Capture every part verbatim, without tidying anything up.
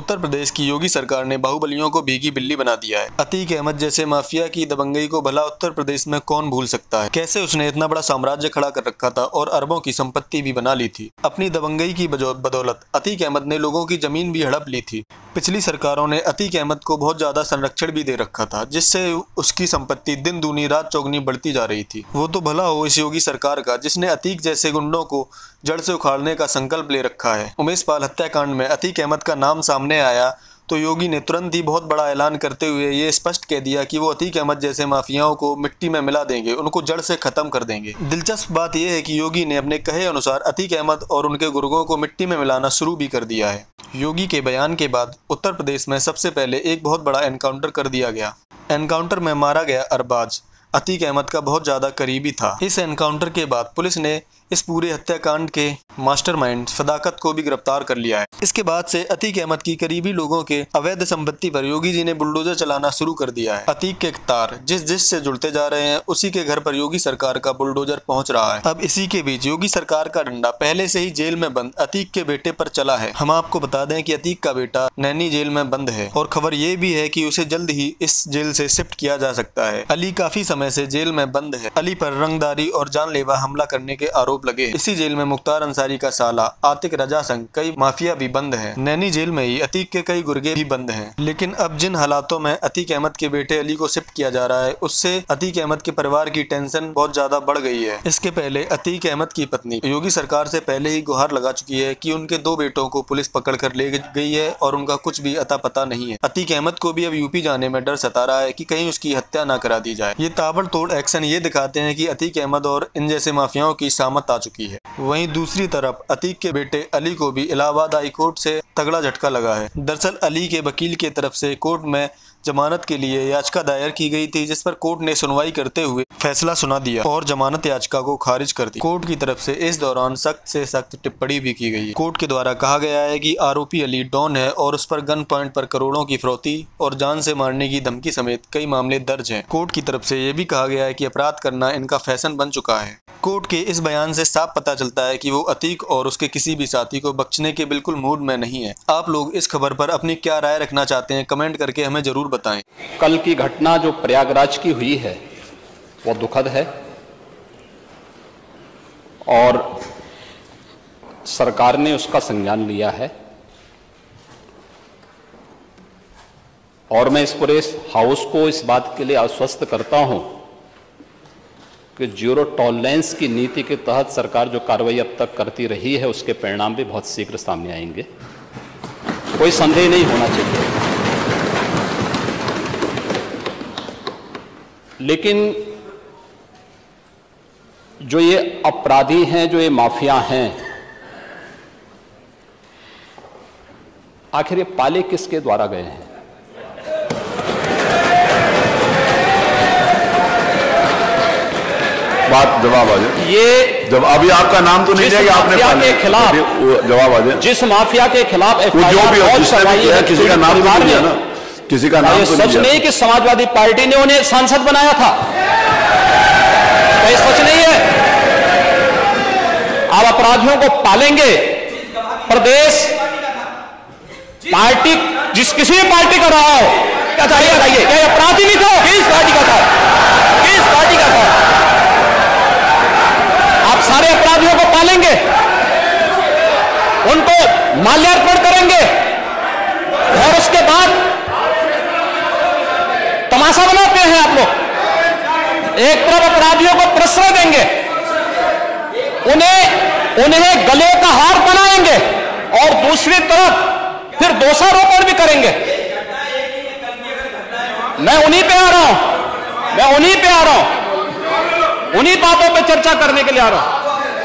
उत्तर प्रदेश की योगी सरकार ने बाहुबलियों को भीगी बिल्ली बना दिया है। अतीक अहमद जैसे माफिया की दबंगई को भला उत्तर प्रदेश में कौन भूल सकता है। कैसे उसने इतना बड़ा साम्राज्य खड़ा कर रखा था और अरबों की संपत्ति भी बना ली थी। अपनी दबंगई की बदौलत अतीक अहमद ने लोगों की जमीन भी हड़प ली थी। पिछली सरकारों ने अतीक अहमद को बहुत ज्यादा संरक्षण भी दे रखा था, जिससे उसकी संपत्ति दिन दूनी रात चौगनी बढ़ती जा रही थी। वो तो भला हो इस योगी सरकार का, जिसने अतीक जैसे गुंडों को जड़ से उखाड़ने का संकल्प ले रखा है। उमेश पाल हत्याकांड में अतीक अहमद का नाम सामने आया तो योगी ने तुरंत ही बहुत बड़ा ऐलान करते हुए ये स्पष्ट कह दिया कि वो अतीक अहमद जैसे माफियाओं को मिट्टी में मिला देंगे, उनको जड़ से खत्म कर देंगे। दिलचस्प बात यह है कि योगी ने अपने कहे अनुसार अतीक अहमद और उनके गुर्गों को मिट्टी में मिलाना शुरू भी कर दिया है। योगी के बयान के बाद उत्तर प्रदेश में सबसे पहले एक बहुत बड़ा एनकाउंटर कर दिया गया। एनकाउंटर में मारा गया अरबाज अतीक अहमद का बहुत ज्यादा करीबी था। इस एनकाउंटर के बाद पुलिस ने इस पूरे हत्याकांड के मास्टरमाइंड सदाकत को भी गिरफ्तार कर लिया है। इसके बाद से अतीक अहमद की करीबी लोगों के अवैध संपत्ति पर योगी जी ने बुलडोजर चलाना शुरू कर दिया है। अतीक के तार जिस जिस से जुड़ते जा रहे हैं, उसी के घर पर योगी सरकार का बुलडोजर पहुंच रहा है। अब इसी के बीच योगी सरकार का डंडा पहले से ही जेल में बंद अतीक के बेटे पर चला है। हम आपको बता दें कि अतीक का बेटा नैनी जेल में बंद है और खबर ये भी है कि उसे जल्द ही इस जेल से शिफ्ट किया जा सकता है। अली काफी समय से जेल में बंद है। अली पर रंगदारी और जानलेवा हमला करने के आरोप लगे। इसी जेल में मुख्तार अंसारी का साला आतिक रजा संग कई माफिया भी बंद हैं। नैनी जेल में ही अतीक के कई गुर्गे भी बंद हैं। लेकिन अब जिन हालातों में अतीक अहमद के बेटे अली को शिफ्ट किया जा रहा है, उससे अतीक अहमद के परिवार की टेंशन बहुत ज्यादा बढ़ गई है। इसके पहले अतीक अहमद की पत्नी योगी सरकार से पहले ही गुहार लगा चुकी है कि उनके दो बेटों को पुलिस पकड़ कर ले गई है और उनका कुछ भी अता पता नहीं है। अतीक अहमद को भी अब यूपी जाने में डर सता रहा है कि कहीं उसकी हत्या ना करा दी जाए। ये ताबड़तोड़ एक्शन ये दिखाते हैं कि अतीक अहमद और इन जैसे माफियाओं की सामत आ चुकी है। वहीं दूसरी तरफ अतीक के बेटे अली को भी इलाहाबाद हाई कोर्ट से तगड़ा झटका लगा है। दरअसल अली के वकील की तरफ से कोर्ट में जमानत के लिए याचिका दायर की गई थी, जिस पर कोर्ट ने सुनवाई करते हुए फैसला सुना दिया और जमानत याचिका को खारिज कर दी। कोर्ट की तरफ से इस दौरान सख्त से सख्त टिप्पणी भी की गई। कोर्ट के द्वारा कहा गया है कि आरोपी अली डॉन है और उस पर गन पॉइंट पर करोड़ों की फिरौती और जान से मारने की धमकी समेत कई मामले दर्ज हैं। कोर्ट की तरफ से यह भी कहा गया है कि अपराध करना इनका फैशन बन चुका है। कोर्ट के इस बयान से साफ पता चलता है कि वो अतीक और उसके किसी भी साथी को बख्शने के बिल्कुल मूड में नहीं है। आप लोग इस खबर पर अपनी क्या राय रखना चाहते हैं, कमेंट करके हमें जरूर बताएं। कल की घटना जो प्रयागराज की हुई है वो दुखद है और सरकार ने उसका संज्ञान लिया है और मैं इस पूरे हाउस को इस बात के लिए आश्वस्त करता हूं कि जीरो टॉलरेंस की नीति के तहत सरकार जो कार्रवाई अब तक करती रही है उसके परिणाम भी बहुत शीघ्र सामने आएंगे। कोई संदेह नहीं होना चाहिए। लेकिन जो ये अपराधी हैं, जो ये माफिया हैं, आखिर ये पाले किसके द्वारा गए हैं? बात जवाब आ जाए। ये जब अभी आपका नाम तो नहीं जाएगा, आपने के खिलाफ जवाब आ जाए। जिस माफिया के खिलाफ जो भी हो, किसी का नाम तो नहीं है ना, किसी का नाम तो सच नहीं कि समाजवादी पार्टी ने उन्हें सांसद बनाया था। ये सच नहीं है। आप अपराधियों को पालेंगे। प्रदेश पार्टी जिस किसी भी पार्टी का रहा हो, क्या चाहिए बताइए, क्या अपराधी नहीं था? किस पार्टी का था? किस पार्टी का था? आप सारे अपराधियों को पालेंगे, उनको माल्यार्पण करेंगे और उसके बाद तमाशा बनाते हैं आप लोग। एक तरफ अपराधियों को प्रश्रय देंगे, उन्हें उन्हें गले का हार बनाएंगे और दूसरी तरफ फिर दोषारोपण भी करेंगे। मैं उन्हीं पे आ रहा हूं, मैं उन्हीं पे आ रहा हूं, उन्हीं बातों पे चर्चा करने के लिए आ रहा हूं।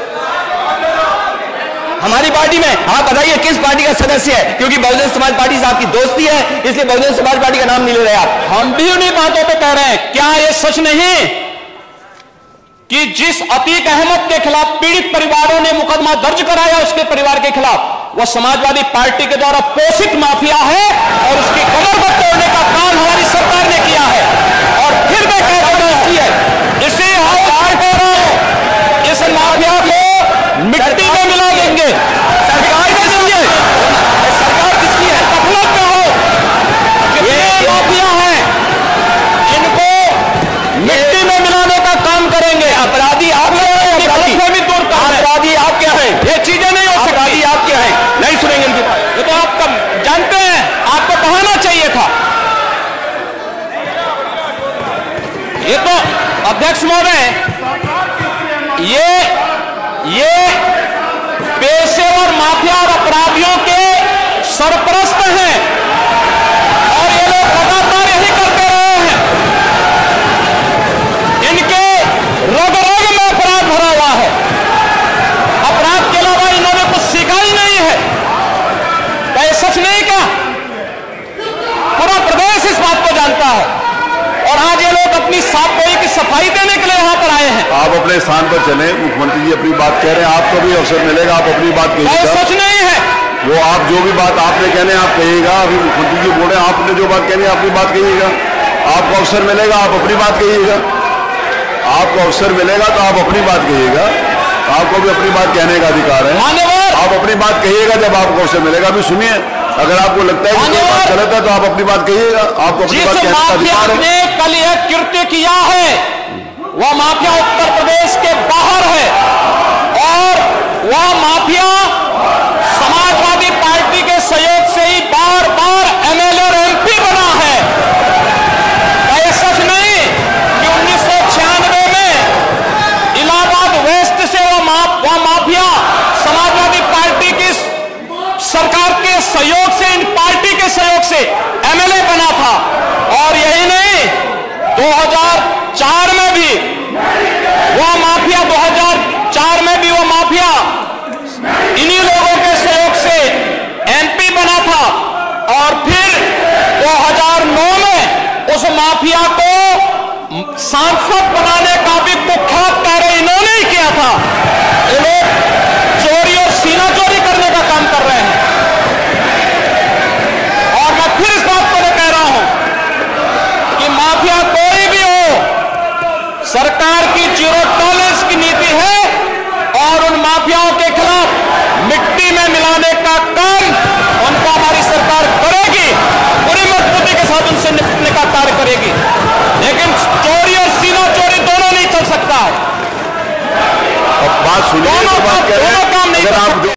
हमारी पार्टी में आप बताइए किस पार्टी का सदस्य है? क्योंकि बहुजन समाज पार्टी से आपकी दोस्ती है, इसलिए बहुजन समाज पार्टी का नाम नहीं ले रहे आप। हम भी उन्हीं बातों पे कह रहे हैं। क्या यह सच नहीं कि जिस अतीक अहमद के खिलाफ पीड़ित परिवारों ने मुकदमा दर्ज कराया, उसके परिवार के खिलाफ, वह समाजवादी पार्टी के द्वारा पोषित माफिया है और उसकी कमर पर तोड़ने का काम हमारी सरकार ने किया है। और फिर मैं कहता हूं इसकी है इसे इस माफिया को मिट्टी में मिला देंगे। सरकार किसकी है? सरकार किसकी है? सरपरस्त हैं और ये लोग लगातार यही करते रहे हैं। इनके रग रग में अपराध भरा हुआ है। अपराध के अलावा इन्होंने कुछ सीखा ही नहीं है। क्या ये सच नहीं? क्या पूरा प्रदेश इस बात को जानता है? और आज ये लोग अपनी साफाई की सफाई देने के लिए यहां पर आए हैं। आप अपने स्थान पर चले, मुख्यमंत्री जी अपनी बात कह रहे हैं, आपको भी अवसर मिलेगा, आप अपनी बात कहिएगा। सच नहीं है वो आप जो भी बात आपने कहने आप कहिएगा। अभी मुख्यमंत्री जी बोल रहे हैं, आपने जो बात कहनी है अपनी बात कहिएगा। आपको अवसर मिलेगा, आप अपनी बात कहिएगा। आपको अवसर मिलेगा तो आप अपनी बात कहिएगा। आपको भी अपनी बात कहने का अधिकार है। मान्यवर, आप अपनी बात कहिएगा जब आपको अवसर मिलेगा। अभी सुनिए, अगर आपको लगता है कि कोई बात गलत है तो आप अपनी बात कहिएगा। आपको अपनी बात कहने का अधिकार है। ने कल यह कृत्य किया है वह माफिया उत्तर प्रदेश के बाहर है और वह माफिया समाजवादी पार्टी के सहयोग से ही बार बार एमएलए और एमपी बना है। क्या सच नहीं कि उन्नीस सौ छियानवे में इलाहाबाद वेस्ट से वह मा, वह माफिया समाजवादी पार्टी की सरकार के सहयोग से, इन पार्टी के सहयोग से एमएलए बना था। और यही नहीं, दो हज़ार चार में भी वह माफिया दो हज़ार चार में भी वह माफिया इन्हीं लोगों के सहयोग से एमपी बना था। और फिर दो हज़ार नौ में उस माफिया को सांसद बनाने का भी कुख्यात कार्य इन्होंने ही किया था। ये लोग चोरी और सीना चोरी करने का काम कर रहे हैं। और मैं फिर इस बात को कह रहा हूं कि माफिया कोई भी हो, सरकार की जीरो टॉलरेंस की नीति है और उन माफियाओं के खिलाफ मिट्टी में मिलाने का काम उनको हमारी सरकार करेगी। पूरी मजबूती के साथ उनसे निपटने का कार्य करेगी। लेकिन चोरी और सीना चोरी दोनों नहीं चल सकता है। अब बात सुनिए, दोनों बात कह रहे हैं, काम नहीं अगर कर आप सकते।